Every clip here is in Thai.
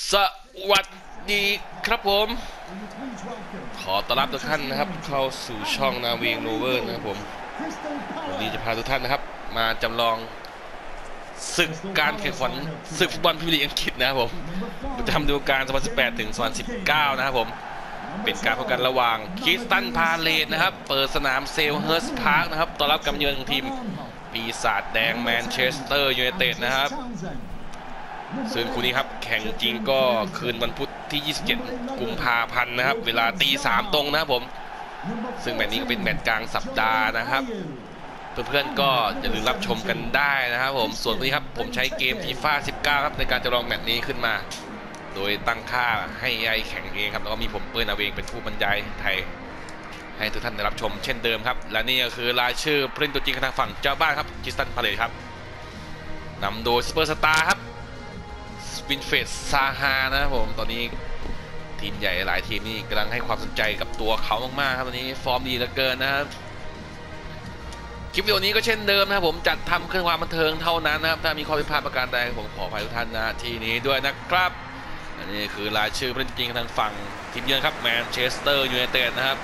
สวัสดีครับผมขอต้อนรับทุกท่านนะครับเข้าสู่ช่องนาวีโนเวอร์นะครับผมวันนี้จะพาทุกท่านนะครับมาจำลองศึกการแข่งขันศึกฟุตบอลพรีเมียร์ลีกอังกฤษนะครับผมประจำฤดูกาล2018ถึง2019นะครับผมเป็นการพบกันระหว่างคริสตัลพาเลตนะครับเปิดสนามเซลเฮิร์สพาร์คนะครับต้อนรับการเยือนของทีมปีศาจแดงแมนเชสเตอร์ยูไนเต็ดนะครับซึ่งคู่นี้ครับแข่งจริงก็คืนวันพุธที่ 27 กุมภาพันธ์นะครับเวลาตี 3 ตรงนะครับผมซึ่งแมตช์นี้ก็เป็นแมตช์กลางสัปดาห์นะครับเพื่อนๆก็อย่าลืมรับชมกันได้นะครับผมส่วนวันนี้ครับผมใช้เกม FIFA 19 ครับในการจะลองแมตช์นี้ขึ้นมาโดยตั้งค่าให้ AI แข่งเองครับแล้วก็มีผมเปิ้ลอาเวงเป็นผู้บรรยายไทยให้ทุกท่านได้รับชมเช่นเดิมครับและนี่ก็คือรายชื่อผู้เล่นตัวจริงทางฝั่งเจ้าบ้านครับคริสตัลพาเลตครับนำโดยสเปอร์สตาร์ครับวินเฟดซาฮานะครับผมตอนนี้ทีมใหญ่หลายทีมนี่กำลังให้ความสนใจกับตัวเขามากๆครับตอนนี้ฟอร์มดีเหลือเกินนะครับคลิปวิดีโอนี้ก็เช่นเดิมนะครับผมจัดทำเพื่อความบันเทิงเท่านั้นนะครับถ้ามีข้อผิดพลาดประการใดผมขออภัยทุกท่านนะทีนี้ด้วยนะครับอันนี้คือรายชื่อผู้เล่นจริงทางฝั่งทีมเยือนครับแมนเชสเตอร์ยูไนเต็ดนะครับ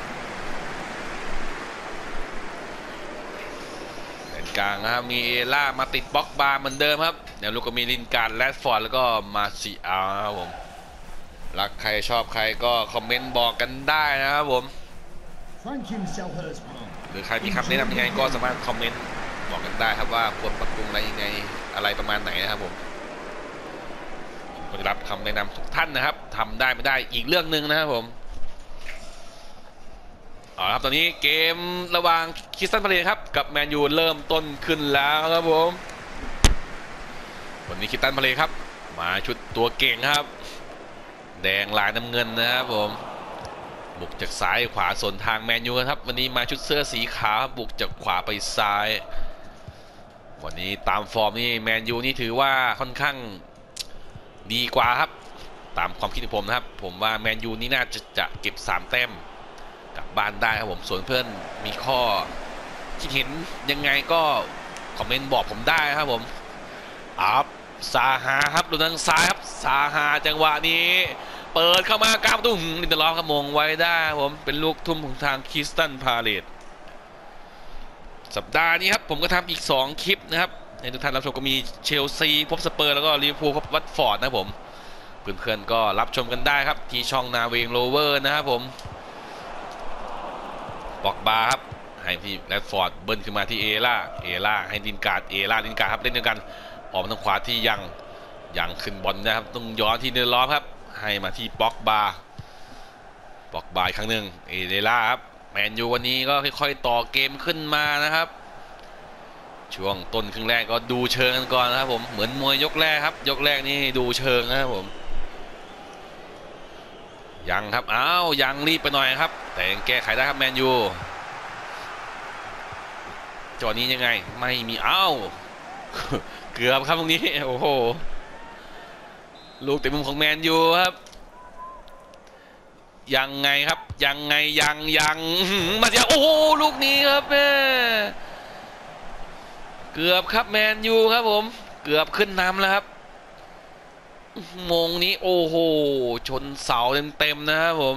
กลางนะครับมีเอล่ามาติดบล็อกบาร์เหมือนเดิมครับเดี๋ยวลูกก็มีลินการ์ดแรดฟอร์ดแล้วก็มาซิอาครับผมรักใครชอบใครก็คอมเมนต์บอกกันได้นะครับผมหรือใครมีคำแนะนำยังไงก็สามารถคอมเมนต์บอกกันได้ครับว่าควรปรับปรุงอะไรยังไงอะไรประมาณไหนนะครับผมรับคำแนะนำทุกท่านนะครับทำได้ไม่ได้อีกเรื่องหนึ่งนะครับผมเอาครับตอนนี้เกมระหว่างคริสตัลพาเลตครับกับแมนยูเริ่มต้นขึ้นแล้วครับผมวันนี้คริสตัลพาเลตครับมาชุดตัวเก่งครับแดงลายน้ำเงินนะครับผมบุกจากซ้ายขวาส่วนทางแมนยูครับวันนี้มาชุดเสื้อสีขาวบุกจากขวาไปซ้ายวันนี้ตามฟอร์มนี่แมนยูนี่ถือว่าค่อนข้างดีกว่าครับตามความคิดของผมนะครับผมว่าแมนยูนี่น่าจะเก็บ3 แต้มกลับบ้านได้ครับผมส่วนเพื่อนมีข้อคิดเห็นยังไงก็คอมเมนต์บอกผมได้ครับผมอัพซาฮาครับดูทางซ้ายครับซาฮาจังหวะนี้เปิดเข้ามากลางประตูลินเดลอฟครับมงไว้ได้ผมเป็นลูกทุ่มของทางคริสตัลพาเลตสัปดาห์นี้ครับผมก็ทำอีก2 คลิปนะครับให้ทุกท่านรับชมก็มีเชลซีพบสเปอร์แล้วก็ลิเวอร์พูลพบวัตฟอร์ดนะผมเพื่อนๆก็รับชมกันได้ครับที่ช่องนาเวงโรเวอร์นะครับผมบอกบาครับให้ที่แรดฟอร์ดเบิ้ลขึ้นมาที่เอล่าให้ลินการ์ดครับเล่นด้วยกันออกทางขวาที่ยังขึ้นบอลนะครับต้องย้อนที่เดินล้อครับให้มาที่บ็อกบาอีกครั้งหนึ่งเอล่าครับแมนยูวันนี้ก็ค่อยๆต่อเกมขึ้นมานะครับช่วงต้นครึ่งแรกก็ดูเชิงกันก่อนนะครับผมเหมือนมวยยกแรกครับยกแรกนี่ดูเชิงนะครับผมยังครับยังรีบไปหน่อยครับแต่ยังแก้ไขได้ครับแมนยูจอนี้ยังไงไม่มีเกือบครับตรงนี้โอ้โหลูกเตะมุมของแมนยูครับยังไงครับยังมาเดียวโอ้โหลูกนี้ครับแม่เกือบครับแมนยูครับผมเกือบขึ้นนำแล้วครับมงนี้โอ้โหชนเสาเต็มนะครับผม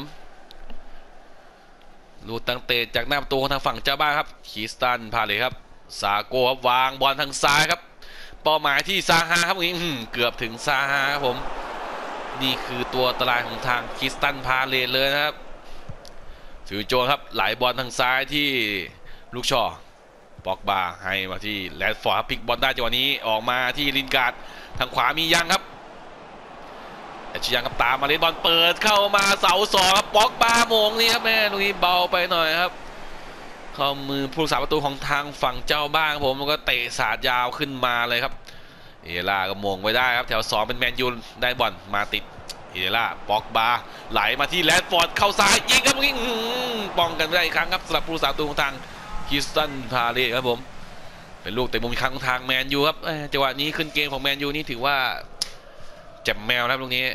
ลูกตั้งเตะจากหน้าประตูของทางฝั่งเจ้าบ้านครับคริสตัลพาเลตครับซาโก้ครับวางบอลทางซ้ายครับเป้าหมายที่ซาฮาครับเกือบถึงซาฮาครับผมนี่คือตัวตรายของทางคริสตัลพาเลตเลยนะครับฟิวโจนครับไหลบอลทางซ้ายที่ลูกชอบอกบาให้มาที่แรดฟอร์ดพลิกบอลได้จังหวะนี้ออกมาที่ลินการ์ดทางขวามียังครับชิยังกับตามมาเล่นบอลเปิดเข้ามาเสา2ครับบอกบาโมงนี่ครับแม่ลูกนี้เบาไปหน่อยครับเข้ามือผู้รักษาประตูของทางฝั่งเจ้าบ้านผมแล้วก็เตะสาดยาวขึ้นมาเลยครับเอล่าก็มงไว้ได้ครับแถว2เป็นแมนยูได้บอลมาติดเอล่าบอกบาไหลมาที่แรดฟอร์ดเข้าซ้ายยิงครับเมื่อกี้ป้องกันไม่ได้อีกครั้งครับสำหรับผู้รักษาประตูของทางคริสตัลพาเลตครับผมเป็นลูกเตะมุมอีกครั้งของทางแมนยูครับจังหวะนี้ขึ้นเกมของแมนยูนี่ถือว่าแจ่มแมวครับลูกนี้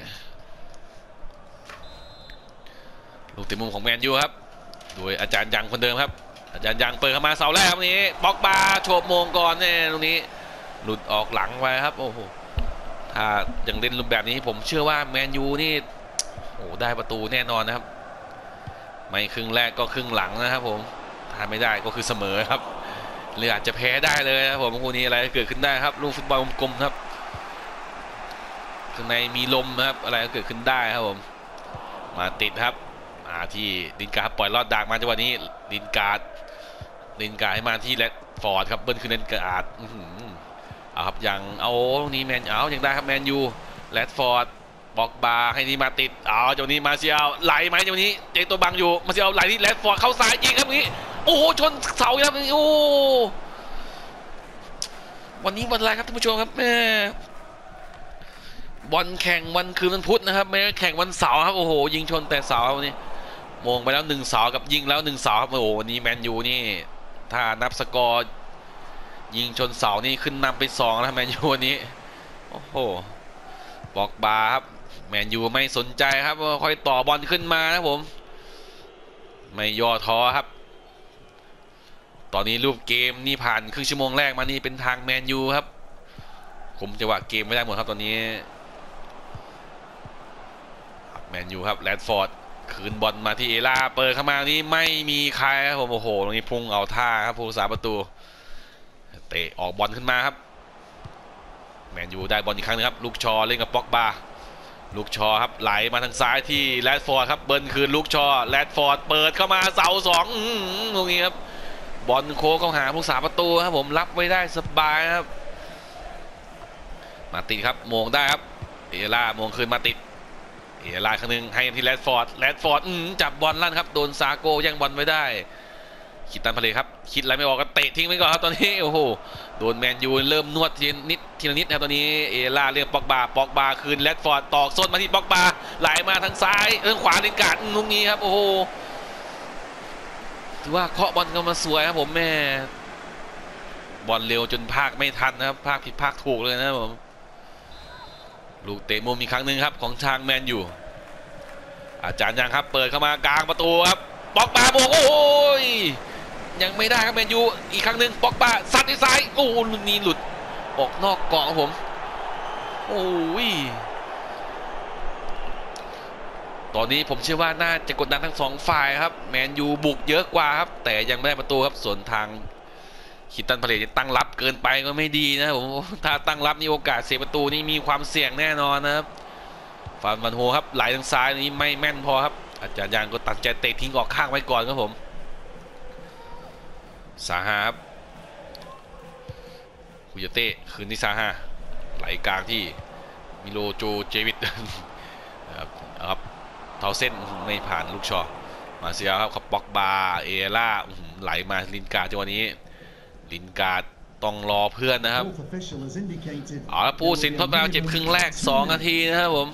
ลูกเตะมุมของแมนยูครับโดยอาจารย์ยังคนเดิมครับอาจารย์ยังเปิดเข้ามาเสาแรกวันนี้บอกบาโฉบมงก่อนเนี่ยตรงนี้หลุดออกหลังไปครับโอ้โหถ้ายังเล่นรูปแบบนี้ผมเชื่อว่าแมนยูนี่โอ้ได้ประตูแน่นอนนะครับไม่ครึ่งแรกก็ครึ่งหลังนะครับผมถ้าไม่ได้ก็คือเสมอครับหรืออาจจะแพ้ได้เลยนะครับผมคู่นี้อะไรเกิดขึ้นได้ครับลูกฟุตบอลกลมๆครับข้างในมีลมนะครับอะไรก็เกิดขึ้นได้ครับผมมาติดครับที่ลินการ์ดปล่อยลอดดากมาจังหวะนี้ลินการ์ดให้มาที่แรดฟอร์ดครับเบิ้ลขึ้นลินการ์ดเอาครับยังเอาตรงนี้แมนยังได้ครับแมนยูแรดฟอร์ดบอกบาให้นี่มาติดจังหวะนี้มาเซียลไหลไหมจังหวะนี้เจตัวบังอยู่มาเซียลไหลที่แรดฟอร์ดเข้าซ้ายยิงครับนี้โอ้โหชนเสาครับโอ้วันนี้วันอะไรครับท่านผู้ชมครับแม่บอลแข่งวันคืนวันพุธนะครับไม่ได้แข่งวันเสาร์ครับโอ้โหยิงชนแต่เสาร์วันนี้มงไปแล้ว1 เสากับยิงแล้ว1 เสาครับโอ้โหวันนี้แมนยูนี่ถ้านับสกอร์ยิงชนเสานี่ขึ้นนำไป2แล้วแมนยูวันนี้โอ้โหบอกบาครับแมนยูไม่สนใจครับค่อยต่อบอลขึ้นมานะผมไม่ย่อท้อครับตอนนี้รูปเกมนี่ผ่านครึ่งชั่วโมงแรกมานี่เป็นทางแมนยูครับผมจังหวะเกมไม่ได้หมดครับตอนนี้แมนยูครับแรดฟอร์ดคืนบอลมาที่เอล่าเปิดเข้ามานี้ไม่มีใครครับผมโอ้โหตรงนี้พุ่งเอาท่าครับผู้รักษาประตูเตะออกบอลขึ้นมาครับแมนยูได้บอลอีกครั้งนึงครับลูกชอเล่นกับป็อกบาลูกชอครับไหลมาทางซ้ายที่แรดฟอร์ดครับเบิ้ลคืนลูกชอแรดฟอร์ดเปิดเข้ามาเสา2ตรงนี้ครับบอลโค้งเข้าหาผู้รักษาประตูครับผมรับไว้ได้สบายครับมาติดครับโมงได้ครับเอล่าโมงคืนมาติดเอล่าครั้งนึงให้ที่แรดฟอร์ดจับบอลลั่นครับโดนซาโก้แย่งบอลไว้ได้คิดตันพาเลครับคิดอะไรไม่ออกก็เตะทิ้งไปก่อนครับตอนนี้โอ้โหโดนแมนยูเริ่มนวดทีละนิดครับตอนนี้เอล่าเรียกป็อกบาคืนแรดฟอร์ดตอกส้นมาที่ป็อกบาไหลมาทางซ้ายทางขวาลินการ์ดลูกนี้ครับโอ้โหถือว่าเคาะบอลกันมาสวยครับผมแม่บอลเร็วจนพากไม่ทันนะครับพากผิดพากถูกเลยนะครับผมลูกเตะมุมอีกครั้งหนึ่งครับของทางแมนยูอาจารย์ยังครับเปิดเข้ามากลางประตูครับป็อกบาโบกโอ้ยยังไม่ได้ครับแมนยูอีกครั้งหนึ่งป็อกบาซัดที่ซ้ายโอ้ลูกนี้หลุดออกนอกกรอบครับผมโอ้ยตอนนี้ผมเชื่อว่าน่าจะกดดันทั้ง2 ฝ่ายครับแมนยูบุกเยอะกว่าครับแต่ยังไม่ได้ประตูครับส่วนทางคิดตันพาเลจะตั้งรับเกินไปก็ไม่ดีนะผมถ้าตั้งรับนี่โอกาสเสียประตูนี่มีความเสี่ยงแน่นอนนะครับฟานวันโฮครับไหลทางซ้ายนี้ไม่แม่นพอครับอาจารย์ยังก็ตัดใจเตะทิ้งออกข้างไว้ก่อนครับผมซาฮาครับคุยเต้คืนที่ซาฮาไหลกลางที่มิโลโจเจวิตครับเท้าเส้นไม่ผ่านลูกชอมาเซียครับป็อกบาเอล่าไหลมาลินการ์ดจังหวะนี้ลินการ์ดต้องรอเพื่อนนะครับผู้สินทดเวลาเจ็บครึ่งแรก2 นาทีนะครับผม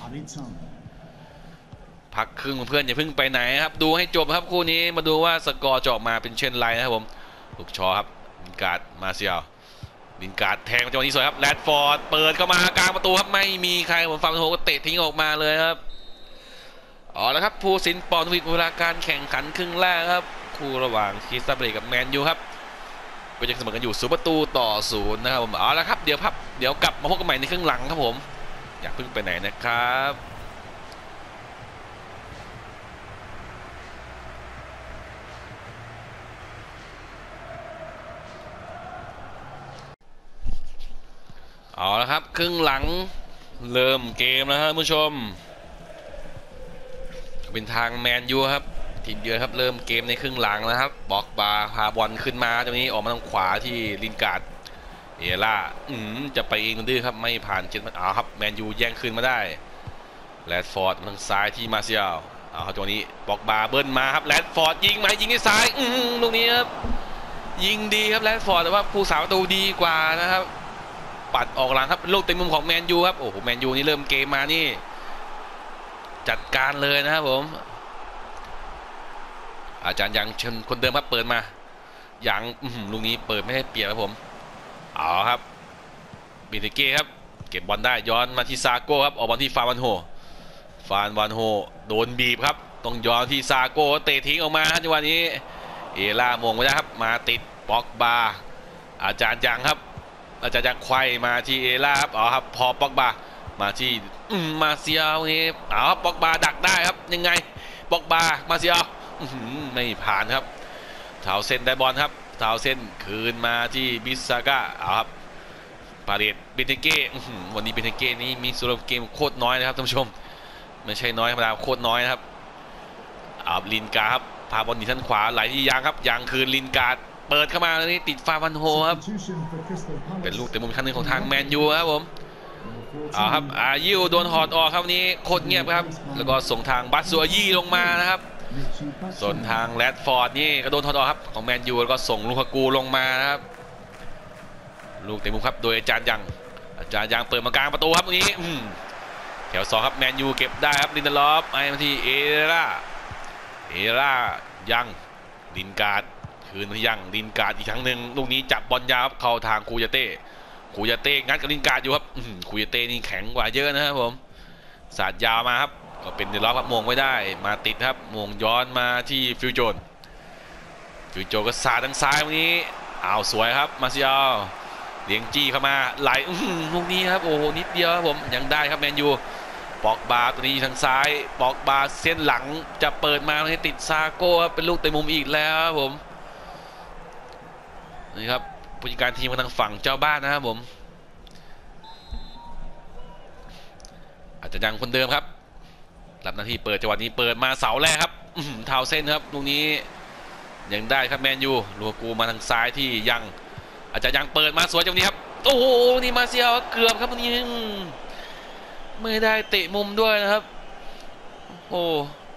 พักครึ่งเพื่อนอย่าเพิ่งไปไหนครับดูให้จบครับคู่นี้มาดูว่าสกอร์จะออกมาเป็นเช่นไรนะครับผมลูกชอครับลินการ์ดมาเซียลินการ์ดแทงจังหวะนี้สวยครับแรดฟอร์ดเปิดเข้ามากลางประตูครับไม่มีใครผมฟังโฮก็เตะทิ้งออกมาเลยครับแล้วครับผู้สินปอนวิทเวลาการแข่งขันครึ่งแรกครับคู่ระหว่างคริสตัลพาเลซกับแมนยูครับก็ยังเสมอกันอยู่0-0นะครับผมแล้วครับเดี๋ยวกลับมาพบกันใหม่ในครึ่งหลังครับผมอย่าเพิ่งไปไหนนะครับแล้วครับครึ่งหลังเริ่มเกมแล้วครับผู้ชมเป็นทางแมนยูครับทีมเยือนครับเริ่มเกมในครึ่งหลังนะครับบอกบาพาบอลขึ้นมาตรงนี้ออกมาทางขวาที่ลินการ์ดเอล่าจะไปเองดื้อครับไม่ผ่านเจ็ดมันครับแมนยูแย่งคืนมาได้แรดฟอร์ดทางซ้ายที่มาเซียลตรงนี้บอกบาเบิ้ลมาครับแรดฟอร์ดยิงมายิงที่ซ้ายตรงนี้ครับยิงดีครับแรดฟอร์ดแต่ว่าผู้สาวประตูดีกว่านะครับปัดออกหลังครับลูกเต็มมุมของแมนยูครับโอ้โหแมนยูนี่เริ่มเกมมานี่จัดการเลยนะครับผมอาจารย์ยังเชิญคนเดิมครับเปิดมายังลูกนี้เปิดไม่ให้เปียกครับผมครับบินเก้ครับเก็บบอลได้ย้อนมาที่ซาโก้ครับออกบอลที่ฟานวันโฮโดนบีบครับต้องย้อนที่ซาโก้เตะทิ้งออกมาจังหวะนี้เอล่ามงไม่ได้ครับมาติดป็อกบาอาจารย์ยังครับอาจารย์ยังไขว้มาที่เอล่าครับครับพอป็อกบามาที่มาเซียลนี่เอาปอกบาดักได้ครับยังไงปอกบามาเซียลไม่ผ่านครับเท้าเส้นได้บอลครับเท้าเส้นคืนมาที่บิสซาก้าเอาครับปาเดตเบนเทเก้วันนี้เบนเทเก้นี่มีส่วนเกมโคตรน้อยนะครับท่านผู้ชมไม่ใช่น้อยธรรมดาโคตรน้อยนะครับเอาลินกาครับพาบอลหนีท่านขวาไหลที่ยางครับยางคืนลินกาเปิดเข้ามาแล้วนี่ติดฟาวันโฮครับเป็นลูกเตะมุมชั้นหนึ่งของทางแมนยูครับผมครับอายิวโดนหอดออกครับนี้โคตรเงียบครับแล้วก็ส่งทางบัตซัวยี่ลงมานะครับส่วนทางแรดฟอร์ดนี่ก็โดนถอดออกครับของแมนยูแล้วก็ส่งลูคากูลงมานะครับลูกเตะมุมครับโดยอาจารย์ยังเปิดมากลางประตูครับตรงนี้แถว2ครับแมนยูเก็บได้ครับลินเดลอฟไอ้มาที่เอร่ายังลินการ์ดคืนที่ยังลินการ์ดอีกครั้งหนึ่งลูกนี้จับบอลยาวครับเข้าทางคูยาเต้งัดกับลินการ์ดอยู่ครับคูยาเต้นี่แข็งกว่าเยอะนะครับผมสาดยาวมาครับก็เป็นเดลอฟครับมงไม่ได้มาติดครับมงย้อนมาที่ฟิวโจนก็สาดทางซ้ายตรงนี้สวยครับมาเซียลเลี้ยงจี้เข้ามาไหลลูกนี้ครับโอ้โหนิดเดียวครับผมยังได้ครับแมนยูปอกบาตัวนี้ทางซ้ายปอกบาเส้นหลังจะเปิดมาให้ติดซาโก้ครับเป็นลูกเตะมุมอีกแล้วครับผมนี่ครับผู้จัดการทีมทางฝั่งเจ้าบ้านนะครับผมอาจจะยังคนเดิมครับรับหน้าที่เปิดจังหวะนี้เปิดมาเสาแรกครับเท้าเส้นครับลูกนี้ยังได้ครับแมนยูลูกกูมาทางซ้ายที่ยังอาจจะยังเปิดมาสวยจังนี้ครับโอ้โหนี่มาเซียเกือบครับตรงนี้ไม่ได้เตะมุมด้วยนะครับโอ้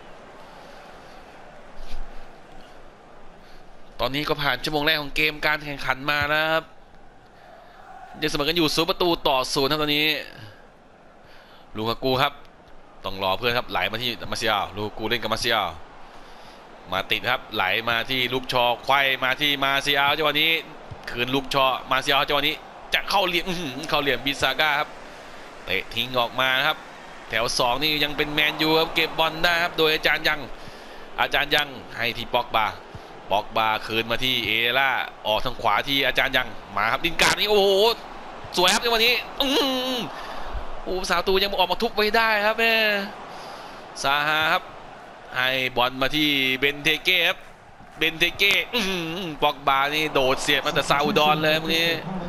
ตอนนี้ก็ผ่านชั่วโมงแรกของเกมการแข่งขันมาแล้วครับยังเสมอกันอยู่0-0ครับตอนนี้ลูคากูครับต้องรอเพื่อนครับไหลมาที่มาเซียลลูคากูเล่นกับมาเซียลมาติดครับไหลมาที่ลูกชอไขว้มาที่มาเซียลจังหวะนี้คืนลูกชอมาเซียลจังหวะนี้จะเข้าเหลี่ยมบิซาก้าครับเตะทิ้งออกมาครับแถว2นี่ยังเป็นแมนยูครับเก็บบอลได้ครับโดยอาจารย์ยังให้ที่ปอกบาคืนมาที่เอล่าออกทางขวาที่อาจารย์ยังมาครับดินการนี่โอ้โหสวยครับในวันนี้โอ้สาวตูยังออกมาทุบไว้ได้ครับแม่ซาฮาครับให้บอลมาที่เบนเทเก้ครับปอกบานี่โดดเสียบมาแต่ซาอุดรเลยเมื่อกี้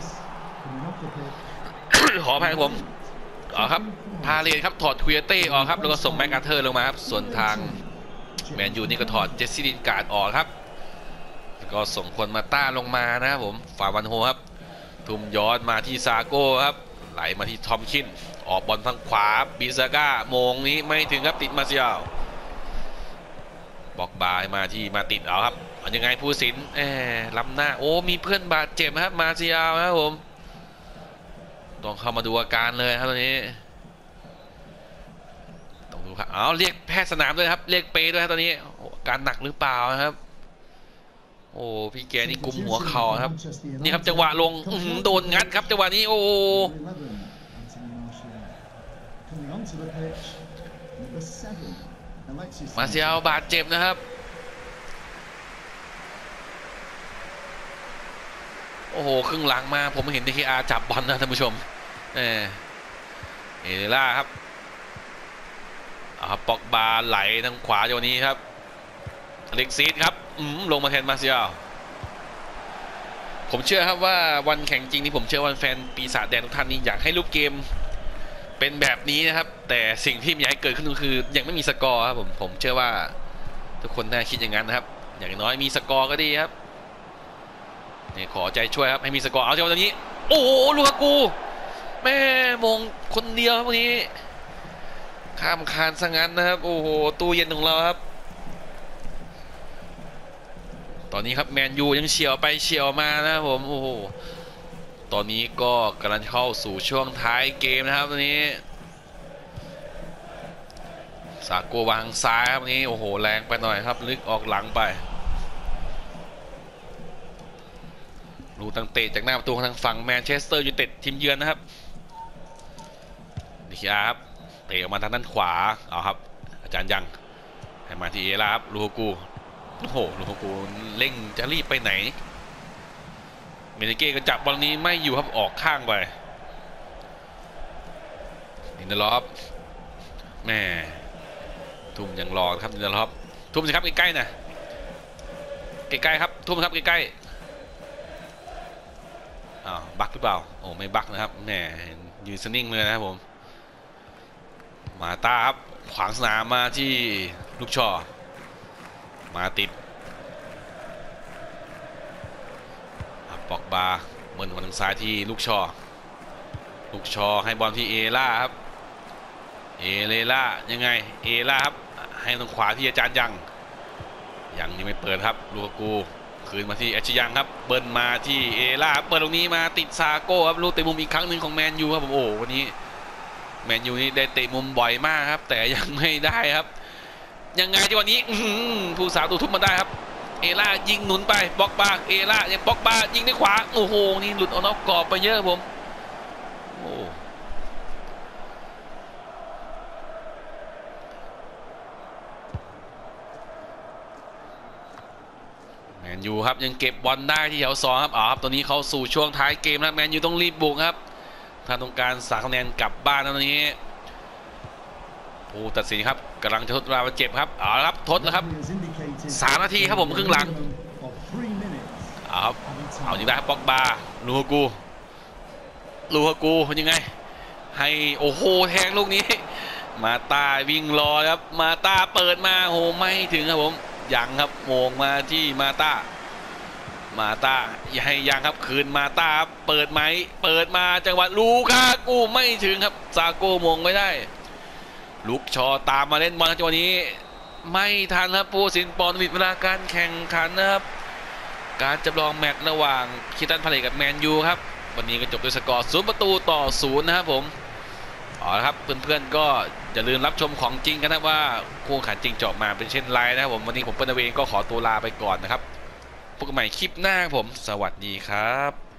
ขออภัยผมครับพาเลนครับถอดคุยเต้ออกครับแล้วก็ส่งแม็กอาเธอร์ลงมาครับส่วนทางแมนยูนี่ก็ถอดเจสซี่ลินการ์ดออกครับแล้วก็ส่งคนมาต้าลงมานะครับผมฟาวันโฮครับทุ่มย้อนมาที่ซาโก้ครับไหลมาที่ทอมคินออกบอลทางขวาบิซาก้าโมงนี้ไม่ถึงครับติดมาเซียลบอกบายมาที่มาติดเอาครับยังไงผู้สินล้ำหน้าโอ้มีเพื่อนบาดเจ็บครับมาเซียลครับผมต้องเข้ามาดูอาการเลยครับตอนนี้ต้องดูครับเรียกแพทย์สนามด้วยครับเรียกเปย์ด้วยครับตอนนี้การหนักหรือเปล่าครับโอ้พี่แกนี่กุมหัวเข่าครับนี่ครับจังหวะลงโดนงัดครับจังหวะนี้โอ้มาเซียลบาดเจ็บนะครับโอ้โหครึ่งหลังมาผมเห็นทีอาจับบอลนะท่านผู้ชมเอล่าครับปอกบาไหลทางขวาจังหวะนี้ครับอเล็กซิสครับลงมาแทนมาเซียลผมเชื่อครับว่าวันแข่งจริงนี่ผมเชื่อว่าแฟนปีศาจแดงทุกท่านนี่อยากให้รูปเกมเป็นแบบนี้นะครับแต่สิ่งที่อยากให้เกิดขึ้นก็คือยังไม่มีสกอร์ครับผมเชื่อว่าทุกคนน่าคิดอย่างนั้นนะครับอย่างน้อยมีสกอร์ก็ดีครับนี่ขอใจช่วยครับให้มีสกอร์เอาจังหวะนี้โอ้โหลูกกูแม่มงคนเดียววันนี้ข้ามคานซะงั้นนะครับโอ้โหตู้เย็นของเราครับตอนนี้ครับแมนยูยังเฉียวไปเฉียวมานะครับผมโอ้โหตอนนี้ก็กำลังเข้าสู่ช่วงท้ายเกมนะครับตอนนี้ซาโกวางซ้ายครับวันนี้โอ้โหแรงไปหน่อยครับลึกออกหลังไปลูกตั้งเตะจากหน้าประตูทางฝั่งแมนเชสเตอร์ยูไนเต็ดทีมเยือนนะครับดิคิอาครับเตะออกมาทางด้านขวาครับอาจารย์ยังให้มาที่เอล่าครับลูกกูโอ้โหลูกกูเร่งจะรีบไปไหนเมเนเก้ก็จับบอลนี้ไม่อยู่ครับออกข้างไปลินเดลอฟแม่ทุ่มยังรอครับลินเดลอฟทุ่มสิครับใกล้ๆนะใกล้ๆครับทุ่มครับใกล้ๆบักหรือเปล่าโอ้ไม่บักนะครับแหมยืนสนิ่งเลยนะครับผมมาตาครับขวางสนามมาที่ลูกชอมาติดปอกบาเบิร์นมาทางซ้ายที่ลูกชอให้บอลที่เอล่าครับเอเลล่ายังไงเอล่าครับให้ทางขวาที่อาจารย์ยังไม่เปิดครับลูกกูคืนมาที่แอชยังครับเบิร์นมาที่เอล่าเปิดตรงนี้มาติดซาโก้ครับลูกเตะมุมอีกครั้งหนึ่งของแมนยูครับผมโอ้วันนี้แมนยูนี่ได้เตะมุมบ่อยมากครับแต่ยังไม่ได้ครับยังไงที่วันนี้ผู้สาวตัวทุบมาได้ครับเอล่ายิงหนุนไปบล็อกบาเอล่ายังบล็อกบายิงด้วยขวาโอ้โหนี่หลุดออกนอกกรอบไปเยอะผมโอ้แมนยูครับยังเก็บบอลได้ที่แถว2ครับครับตอนนี้เขาสู่ช่วงท้ายเกมแล้วแมนยูต้องรีบบุกครับถ้าต้องการ3 คะแนนกลับบ้านตอนนี้ผู้ตัดสินครับกำลังจะทดเวลาเจ็บครับครับทดแล้วครับ3 นาทีครับผมครึ่งหลังครับเอาจริงได้ครับป็อกบาลูฮากูยังไงให้โอ้โหแทงลูกนี้มาตาวิ่งรอครับมาตาเปิดมาโอ้ไม่ถึงครับผมยังครับโมงมาที่มาตาให้ยังครับคืนมาตาเปิดไหมเปิดมาจังหวะลูกากูไม่ถึงครับซาโก้มงไม่ได้ลูกชอตามมาเล่นบอลจังหวะนี้ไม่ทันครับผู้สินปอนวิดเวลาการแข่งขันนะครับการจำลองแมตช์ระหว่างคิตันพาเลทกับแมนยูครับวันนี้ก็จบด้วยสกอร์0-0นะครับผมละครับเพื่อนๆก็อย่าลืมรับชมของจริงกันนะว่าคู่ขันจริงเจาะมาเป็นเช่นไรนะครับผมวันนี้ผมเปิ้ลเวงก็ขอตัวลาไปก่อนนะครับพบกันใหม่คลิปหน้าผมสวัสดีครับ